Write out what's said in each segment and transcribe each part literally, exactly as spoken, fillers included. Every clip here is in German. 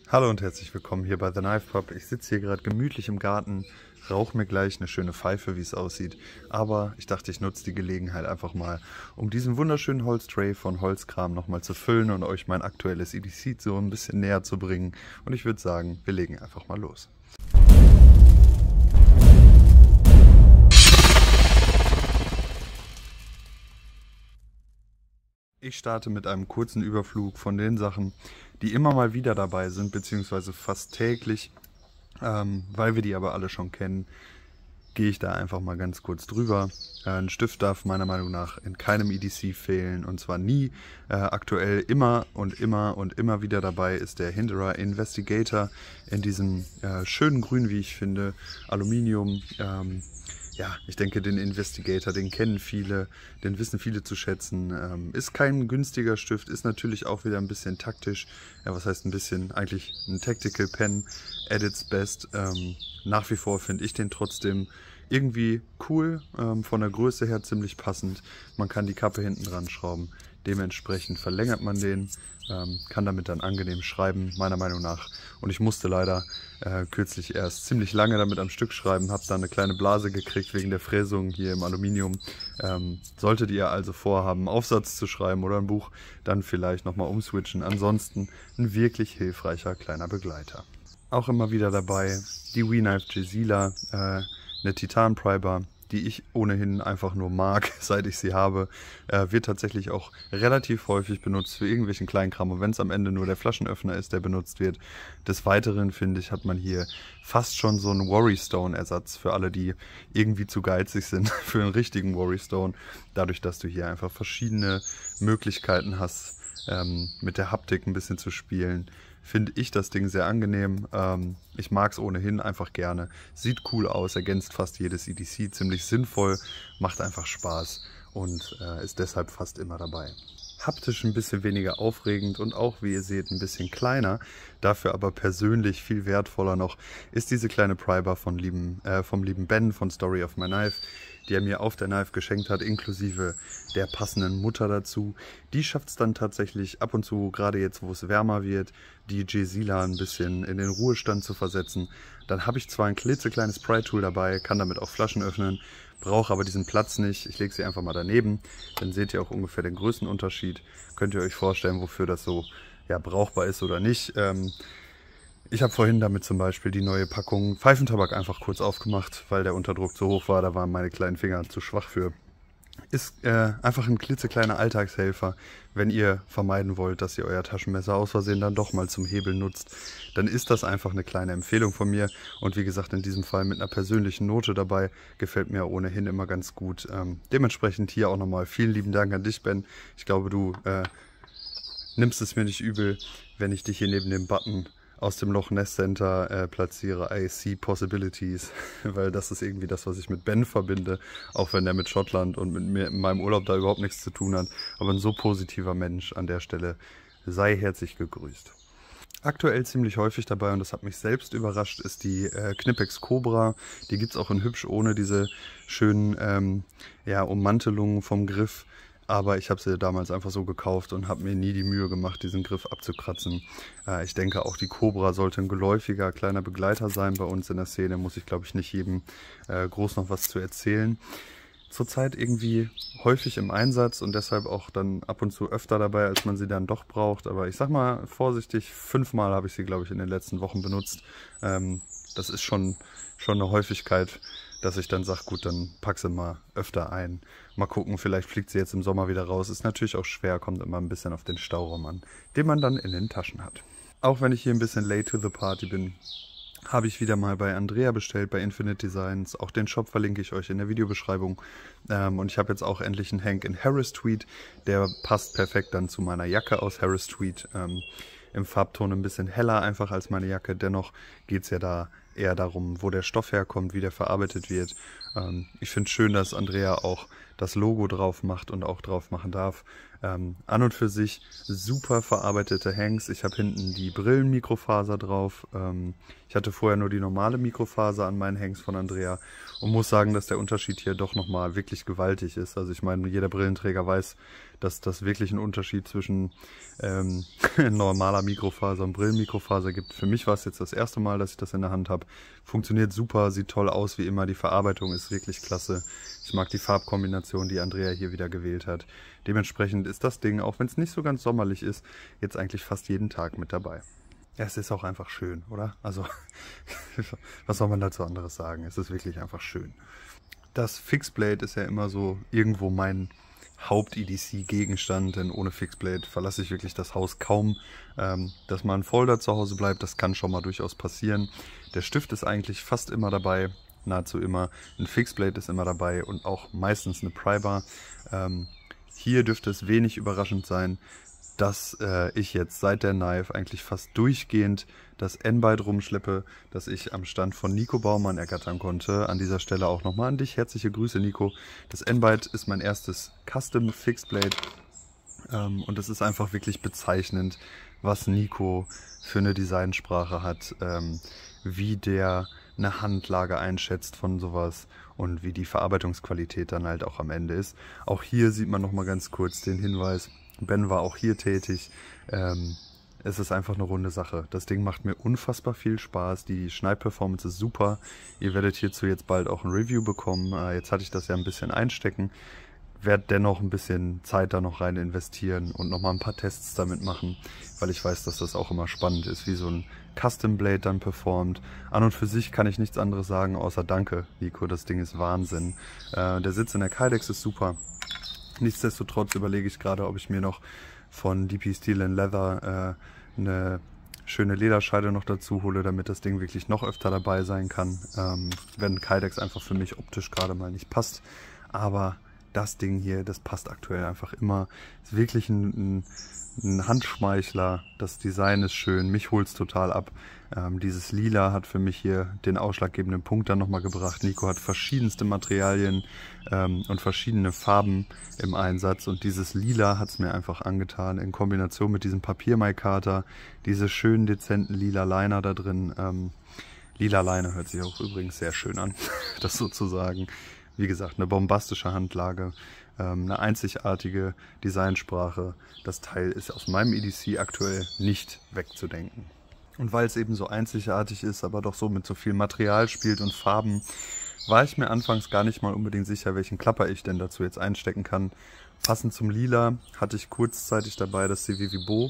Hallo und herzlich willkommen hier bei The Knife Pub. Ich sitze hier gerade gemütlich im Garten, rauche mir gleich eine schöne Pfeife, wie es aussieht. Aber ich dachte, ich nutze die Gelegenheit einfach mal, um diesen wunderschönen Holztray von Holzkram nochmal zu füllen und euch mein aktuelles E D C so ein bisschen näher zu bringen. Und ich würde sagen, wir legen einfach mal los. Ich starte mit einem kurzen Überflug von den Sachen, die immer mal wieder dabei sind, beziehungsweise fast täglich. Ähm, weil wir die aber alle schon kennen, gehe ich da einfach mal ganz kurz drüber. Äh, ein Stift darf meiner Meinung nach in keinem E D C fehlen, und zwar nie. Äh, aktuell immer und immer und immer wieder dabei ist der Hinderer Investigator in diesem äh, schönen Grün, wie ich finde, Aluminium. Ähm, Ja, ich denke, den Investigator, den kennen viele, den wissen viele zu schätzen. Ähm, ist kein günstiger Stift, ist natürlich auch wieder ein bisschen taktisch. Ja, was heißt ein bisschen? Eigentlich ein Tactical Pen at its best. Ähm, nach wie vor finde ich den trotzdem irgendwie cool, ähm, von der Größe her ziemlich passend. Man kann die Kappe hinten dran schrauben. Dementsprechend verlängert man den, ähm, kann damit dann angenehm schreiben, meiner Meinung nach. Und ich musste leider äh, kürzlich erst ziemlich lange damit am Stück schreiben, habe da eine kleine Blase gekriegt wegen der Fräsung hier im Aluminium. Ähm, solltet ihr also vorhaben, einen Aufsatz zu schreiben oder ein Buch, dann vielleicht nochmal umswitchen. Ansonsten ein wirklich hilfreicher kleiner Begleiter. Auch immer wieder dabei die WeKnife Jazila, äh, eine Titan Pry-Bar, die ich ohnehin einfach nur mag, seit ich sie habe. Äh, wird tatsächlich auch relativ häufig benutzt für irgendwelchen Kleinkram, und wenn es am Ende nur der Flaschenöffner ist, der benutzt wird. Des Weiteren, finde ich, hat man hier fast schon so einen Worry Stone Ersatz für alle, die irgendwie zu geizig sind für einen richtigen Worry Stone. Dadurch, dass du hier einfach verschiedene Möglichkeiten hast, ähm, mit der Haptik ein bisschen zu spielen, finde ich das Ding sehr angenehm. Ähm, ich mag es ohnehin einfach gerne. Sieht cool aus, ergänzt fast jedes E D C, ziemlich sinnvoll, macht einfach Spaß und äh, ist deshalb fast immer dabei. Haptisch ein bisschen weniger aufregend und auch, wie ihr seht, ein bisschen kleiner, dafür aber persönlich viel wertvoller noch, ist diese kleine Pry-Bar von lieben, äh, vom lieben Ben von Story of My Knife, die er mir auf der Knife geschenkt hat, inklusive der passenden Mutter dazu. Die schafft es dann tatsächlich ab und zu, gerade jetzt, wo es wärmer wird, die Jazila ein bisschen in den Ruhestand zu versetzen. Dann habe ich zwar ein klitzekleines Pry-Tool dabei, kann damit auch Flaschen öffnen, brauche aber diesen Platz nicht. Ich lege sie einfach mal daneben, dann seht ihr auch ungefähr den Größenunterschied. Könnt ihr euch vorstellen, wofür das so ja, brauchbar ist oder nicht. Ähm, Ich habe vorhin damit zum Beispiel die neue Packung Pfeifentabak einfach kurz aufgemacht, weil der Unterdruck zu hoch war, da waren meine kleinen Finger zu schwach für. Ist äh, einfach ein klitzekleiner Alltagshelfer, wenn ihr vermeiden wollt, dass ihr euer Taschenmesser aus Versehen dann doch mal zum Hebeln nutzt. Dann ist das einfach eine kleine Empfehlung von mir, und wie gesagt, in diesem Fall mit einer persönlichen Note dabei, gefällt mir ohnehin immer ganz gut. Ähm, dementsprechend hier auch nochmal vielen lieben Dank an dich, Ben. Ich glaube, du äh, nimmst es mir nicht übel, wenn ich dich hier neben dem Button aus dem Loch Ness Center äh, platziere. I see possibilities, weil das ist irgendwie das, was ich mit Ben verbinde, auch wenn er mit Schottland und mit mir in meinem Urlaub da überhaupt nichts zu tun hat. Aber ein so positiver Mensch an der Stelle, sei herzlich gegrüßt. Aktuell ziemlich häufig dabei, und das hat mich selbst überrascht, ist die äh, Knipex Cobra. Die gibt es auch in hübsch ohne diese schönen ähm, ja, Ummantelungen vom Griff. Aber ich habe sie damals einfach so gekauft und habe mir nie die Mühe gemacht, diesen Griff abzukratzen. Äh, ich denke, auch die Cobra sollte ein geläufiger kleiner Begleiter sein bei uns in der Szene. Muss ich, glaube ich, nicht jedem äh, groß noch was zu erzählen. Zurzeit irgendwie häufig im Einsatz und deshalb auch dann ab und zu öfter dabei, als man sie dann doch braucht. Aber ich sag mal vorsichtig, fünfmal habe ich sie, glaube ich, in den letzten Wochen benutzt. Ähm, das ist schon, schon eine Häufigkeit, dass ich dann sage, gut, dann pack sie mal öfter ein. Mal gucken, vielleicht fliegt sie jetzt im Sommer wieder raus. Ist natürlich auch schwer, kommt immer ein bisschen auf den Stauraum an, den man dann in den Taschen hat. Auch wenn ich hier ein bisschen late to the party bin, habe ich wieder mal bei Andrea bestellt, bei Infinite Designs. Auch den Shop verlinke ich euch in der Videobeschreibung. Ähm, und ich habe jetzt auch endlich einen Hank in Harris Tweed. Der passt perfekt dann zu meiner Jacke aus Harris Tweed. Ähm, Im Farbton ein bisschen heller einfach als meine Jacke. Dennoch geht es ja da eher darum, wo der Stoff herkommt, wie der verarbeitet wird. Ähm, ich finde es schön, dass Andrea auch das Logo drauf macht und auch drauf machen darf. Ähm, an und für sich super verarbeitete Hanks. Ich habe hinten die Brillenmikrofaser drauf. Ähm, ich hatte vorher nur die normale Mikrofaser an meinen Hanks von Andrea und muss sagen, dass der Unterschied hier doch nochmal wirklich gewaltig ist. Also ich meine, jeder Brillenträger weiß, dass das wirklich einen Unterschied zwischen ähm, normaler Mikrofaser und Brillenmikrofaser gibt. Für mich war es jetzt das erste Mal, dass ich das in der Hand habe. Funktioniert super, sieht toll aus wie immer. Die Verarbeitung ist wirklich klasse. Ich mag die Farbkombination, die Andrea hier wieder gewählt hat. Dementsprechend ist das Ding, auch wenn es nicht so ganz sommerlich ist, jetzt eigentlich fast jeden Tag mit dabei. Ja, es ist auch einfach schön, oder? Also, was soll man dazu anderes sagen? Es ist wirklich einfach schön. Das Fixblade ist ja immer so irgendwo mein Haupt-E D C-Gegenstand, denn ohne Fixblade verlasse ich wirklich das Haus kaum. Ähm, dass mal ein Folder zu Hause bleibt, das kann schon mal durchaus passieren. Der Stift ist eigentlich fast immer dabei, nahezu immer. Ein Fixblade ist immer dabei und auch meistens eine Prybar. Ähm, hier dürfte es wenig überraschend sein, dass äh, ich jetzt seit der Knife eigentlich fast durchgehend das N-Byte rumschleppe, das ich am Stand von Nico Baumann ergattern konnte. An dieser Stelle auch nochmal an dich. Herzliche Grüße, Nico. Das N-Byte ist mein erstes Custom Fixblade ähm, und es ist einfach wirklich bezeichnend, was Nico für eine Designsprache hat, ähm, wie der eine Handlage einschätzt von sowas und wie die Verarbeitungsqualität dann halt auch am Ende ist. Auch hier sieht man nochmal ganz kurz den Hinweis, Ben war auch hier tätig. Ähm, es ist einfach eine runde Sache. Das Ding macht mir unfassbar viel Spaß. Die Schneidperformance ist super. Ihr werdet hierzu jetzt bald auch ein Review bekommen. Äh, jetzt hatte ich das ja ein bisschen einstecken. Werde dennoch ein bisschen Zeit da noch rein investieren und nochmal ein paar Tests damit machen, weil ich weiß, dass das auch immer spannend ist, wie so ein Custom Blade dann performt. An und für sich kann ich nichts anderes sagen, außer Danke, Nico. Das Ding ist Wahnsinn. Äh, der Sitz in der Kydex ist super. Nichtsdestotrotz überlege ich gerade, ob ich mir noch von D P Steel and Leather äh, eine schöne Lederscheide noch dazu hole, damit das Ding wirklich noch öfter dabei sein kann, ähm, wenn Kydex einfach für mich optisch gerade mal nicht passt. Aber das Ding hier, das passt aktuell einfach immer. Ist wirklich ein, ein, ein Handschmeichler. Das Design ist schön, mich holt es total ab. Ähm, dieses Lila hat für mich hier den ausschlaggebenden Punkt dann nochmal gebracht. Nico hat verschiedenste Materialien ähm, und verschiedene Farben im Einsatz und dieses Lila hat es mir einfach angetan in Kombination mit diesem Papier-Micarta, diese schönen dezenten lila Liner da drin. Ähm, lila Liner hört sich auch übrigens sehr schön an, das sozusagen. Wie gesagt, eine bombastische Handlage, ähm, eine einzigartige Designsprache. Das Teil ist aus meinem E D C aktuell nicht wegzudenken. Und weil es eben so einzigartig ist, aber doch so mit so viel Material spielt und Farben, war ich mir anfangs gar nicht mal unbedingt sicher, welchen Klapper ich denn dazu jetzt einstecken kann. Passend zum Lila hatte ich kurzzeitig dabei das Civivi Bo,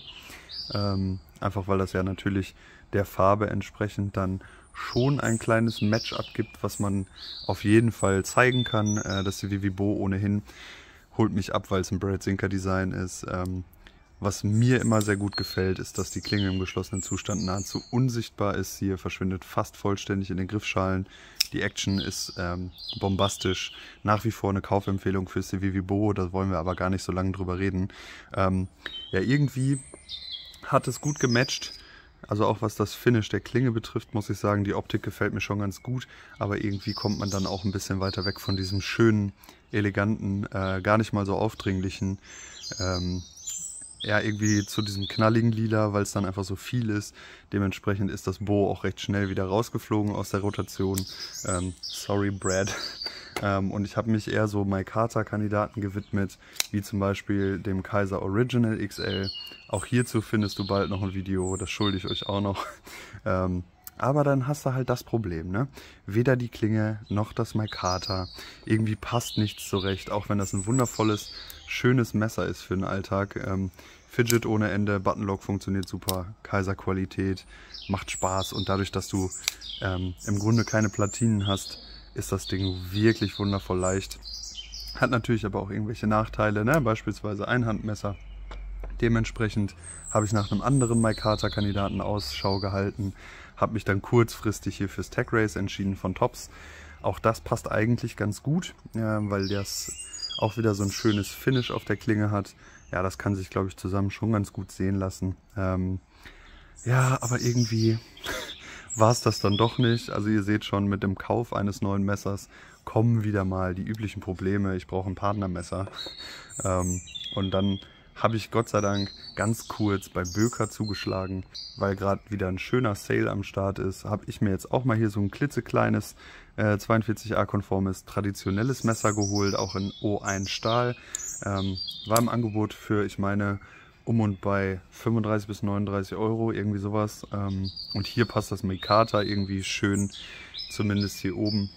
ähm, einfach weil das ja natürlich der Farbe entsprechend dann schon ein kleines Match-up gibt, was man auf jeden Fall zeigen kann. Äh, das Civivi Bo ohnehin holt mich ab, weil es ein Brad Zinker Design ist. Ähm, was mir immer sehr gut gefällt, ist, dass die Klinge im geschlossenen Zustand nahezu unsichtbar ist. Hier verschwindet fast vollständig in den Griffschalen. Die Action ist ähm, bombastisch. Nach wie vor eine Kaufempfehlung für Civivi Bo, da wollen wir aber gar nicht so lange drüber reden. Ähm, ja, irgendwie hat es gut gematcht. Also auch was das Finish der Klinge betrifft, muss ich sagen, die Optik gefällt mir schon ganz gut, aber irgendwie kommt man dann auch ein bisschen weiter weg von diesem schönen, eleganten, äh, gar nicht mal so aufdringlichen, ähm, ja irgendwie zu diesem knalligen Lila, weil es dann einfach so viel ist. Dementsprechend ist das Bo auch recht schnell wieder rausgeflogen aus der Rotation. Ähm, sorry Brad. Ähm, und ich habe mich eher so Micarta-Kandidaten gewidmet, wie zum Beispiel dem Kaiser Original X L. Auch hierzu findest du bald noch ein Video, das schulde ich euch auch noch. Ähm, aber dann hast du halt das Problem, ne? Weder die Klinge noch das Micarta. Irgendwie passt nichts zurecht, auch wenn das ein wundervolles, schönes Messer ist für den Alltag. Ähm, Fidget ohne Ende, Buttonlock funktioniert super, Kaiser-Qualität, macht Spaß und dadurch, dass du ähm, im Grunde keine Platinen hast, ist das Ding wirklich wundervoll leicht. Hat natürlich aber auch irgendwelche Nachteile, ne? Beispielsweise Einhandmesser. Dementsprechend habe ich nach einem anderen Micarta-Kandidaten Ausschau gehalten, habe mich dann kurzfristig hier fürs Tech Race entschieden von Tops. Auch das passt eigentlich ganz gut, ja, weil das auch wieder so ein schönes Finish auf der Klinge hat. Ja, das kann sich, glaube ich, zusammen schon ganz gut sehen lassen. Ähm, ja, aber irgendwie war es das dann doch nicht. Also ihr seht schon, mit dem Kauf eines neuen Messers kommen wieder mal die üblichen Probleme. Ich brauche ein Partnermesser. Ähm, und dann habe ich Gott sei Dank ganz kurz bei Böker zugeschlagen, weil gerade wieder ein schöner Sale am Start ist. Habe ich mir jetzt auch mal hier so ein klitzekleines äh, zweiundvierzig A-konformes traditionelles Messer geholt, auch in O eins Stahl. Ähm, war im Angebot für, ich meine, um und bei fünfunddreißig bis neununddreißig Euro, irgendwie sowas. Ähm, und hier passt das Mikata irgendwie schön, zumindest hier oben.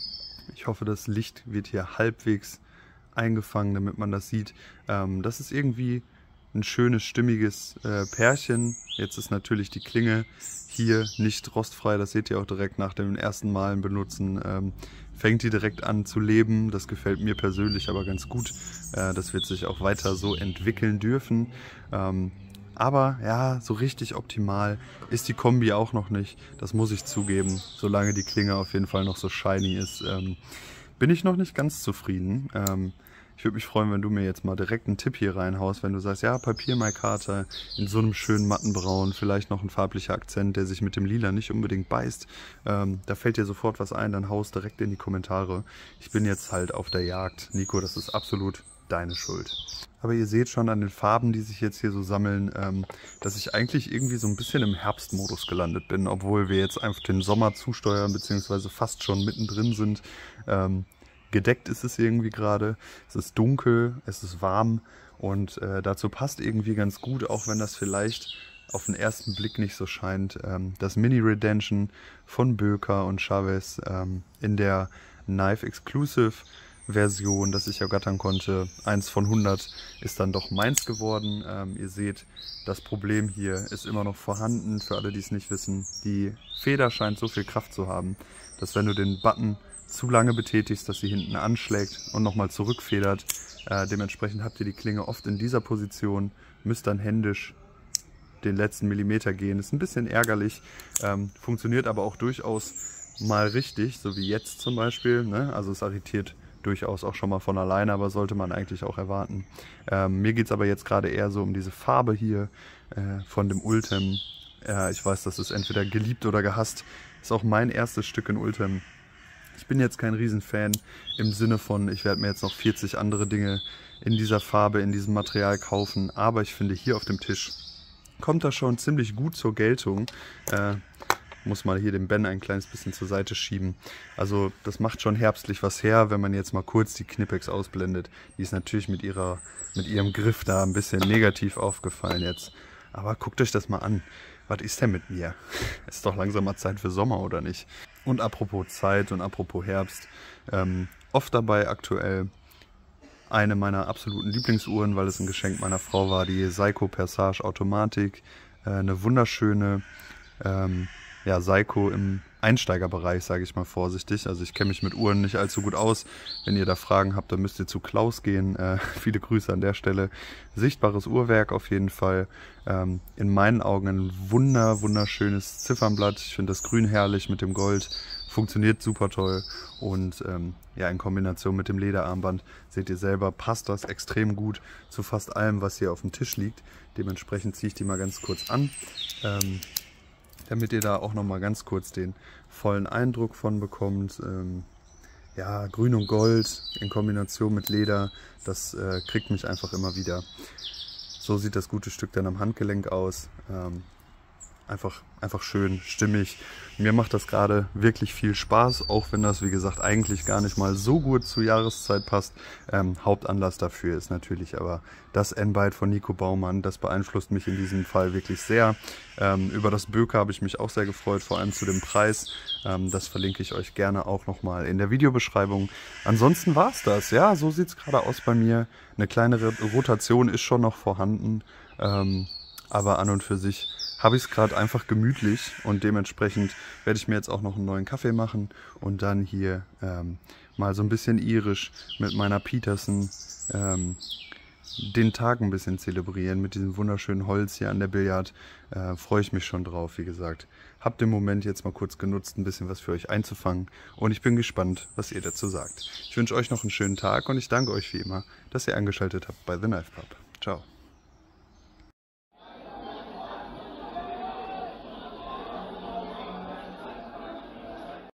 Ich hoffe, das Licht wird hier halbwegs eingefangen, damit man das sieht. Ähm, das ist irgendwie ein schönes, stimmiges äh, Pärchen. Jetzt ist natürlich die Klinge hier nicht rostfrei, das seht ihr auch direkt nach dem ersten Malen benutzen. Ähm, fängt die direkt an zu leben, das gefällt mir persönlich aber ganz gut. Äh, das wird sich auch weiter so entwickeln dürfen. Ähm, aber ja, so richtig optimal ist die Kombi auch noch nicht, das muss ich zugeben. Solange die Klinge auf jeden Fall noch so shiny ist, ähm, bin ich noch nicht ganz zufrieden. Ähm, ich würde mich freuen, wenn du mir jetzt mal direkt einen Tipp hier reinhaust, wenn du sagst, ja, Papier-Mikata in so einem schönen matten Braun, vielleicht noch ein farblicher Akzent, der sich mit dem Lila nicht unbedingt beißt. Ähm, da fällt dir sofort was ein, dann haust direkt in die Kommentare. Ich bin jetzt halt auf der Jagd. Nico, das ist absolut deine Schuld. Aber ihr seht schon an den Farben, die sich jetzt hier so sammeln, ähm, dass ich eigentlich irgendwie so ein bisschen im Herbstmodus gelandet bin, obwohl wir jetzt einfach den Sommer zusteuern, beziehungsweise fast schon mittendrin sind. Ähm, gedeckt ist es irgendwie gerade, es ist dunkel, es ist warm und äh, dazu passt irgendwie ganz gut, auch wenn das vielleicht auf den ersten Blick nicht so scheint, ähm, das Mini Redemption von Böker und Chavez ähm, in der Knife Exclusive Version, das ich ergattern konnte. eins von hundert ist dann doch meins geworden. Ähm, ihr seht, das Problem hier ist immer noch vorhanden, für alle, die es nicht wissen. Die Feder scheint so viel Kraft zu haben, dass wenn du den Button zu lange betätigst, dass sie hinten anschlägt und nochmal zurückfedert. Äh, dementsprechend habt ihr die Klinge oft in dieser Position, müsst dann händisch den letzten Millimeter gehen. Ist ein bisschen ärgerlich, ähm, funktioniert aber auch durchaus mal richtig, so wie jetzt zum Beispiel. Ne? Also es arretiert durchaus auch schon mal von alleine, aber sollte man eigentlich auch erwarten. Ähm, mir geht es aber jetzt gerade eher so um diese Farbe hier äh, von dem Ultem. Äh, ich weiß, das ist entweder geliebt oder gehasst. Ist auch mein erstes Stück in Ultem. Ich bin jetzt kein Riesenfan im Sinne von, ich werde mir jetzt noch vierzig andere Dinge in dieser Farbe, in diesem Material kaufen, aber ich finde, hier auf dem Tisch kommt das schon ziemlich gut zur Geltung. Äh, muss mal hier den Ben ein kleines bisschen zur Seite schieben. Also das macht schon herbstlich was her, wenn man jetzt mal kurz die Knipex ausblendet. Die ist natürlich mit, ihrer, mit ihrem Griff da ein bisschen negativ aufgefallen jetzt. Aber guckt euch das mal an. Was ist denn mit mir? Es ist doch langsam mal Zeit für Sommer, oder nicht? Und apropos Zeit und apropos Herbst, ähm, oft dabei aktuell eine meiner absoluten Lieblingsuhren, weil es ein Geschenk meiner Frau war, die Seiko Persage Automatik. Äh, eine wunderschöne ähm, ja, Seiko im Einsteigerbereich, sage ich mal vorsichtig. Also ich kenne mich mit Uhren nicht allzu gut aus. Wenn ihr da Fragen habt, dann müsst ihr zu Klaus gehen. Äh, viele Grüße an der Stelle. Sichtbares Uhrwerk auf jeden Fall. Ähm, in meinen Augen ein wunder, wunderschönes Ziffernblatt. Ich finde das Grün herrlich mit dem Gold. Funktioniert super toll. Und ähm, ja, in Kombination mit dem Lederarmband, seht ihr selber, passt das extrem gut zu fast allem, was hier auf dem Tisch liegt. Dementsprechend ziehe ich die mal ganz kurz an. Ähm, damit ihr da auch noch mal ganz kurz den vollen Eindruck von bekommt. Ähm, ja, Grün und Gold in Kombination mit Leder, das äh, kriegt mich einfach immer wieder. So sieht das gute Stück dann am Handgelenk aus. Ähm, einfach, einfach schön, stimmig. Mir macht das gerade wirklich viel Spaß, auch wenn das, wie gesagt, eigentlich gar nicht mal so gut zur Jahreszeit passt. Ähm, Hauptanlass dafür ist natürlich aber das N-Byte von Nico Baumann. Das beeinflusst mich in diesem Fall wirklich sehr. Ähm, über das Böker habe ich mich auch sehr gefreut, vor allem zu dem Preis. Ähm, das verlinke ich euch gerne auch nochmal in der Videobeschreibung. Ansonsten war es das. Ja, so sieht es gerade aus bei mir. Eine kleinere Rotation ist schon noch vorhanden, ähm, aber an und für sich habe ich es gerade einfach gemütlich und dementsprechend werde ich mir jetzt auch noch einen neuen Kaffee machen und dann hier ähm, mal so ein bisschen irisch mit meiner Peterson ähm, den Tag ein bisschen zelebrieren mit diesem wunderschönen Holz hier an der Billard. Äh, freue ich mich schon drauf, wie gesagt. Habt den Moment jetzt mal kurz genutzt, ein bisschen was für euch einzufangen und ich bin gespannt, was ihr dazu sagt. Ich wünsche euch noch einen schönen Tag und ich danke euch wie immer, dass ihr eingeschaltet habt bei The Knife Pub. Ciao.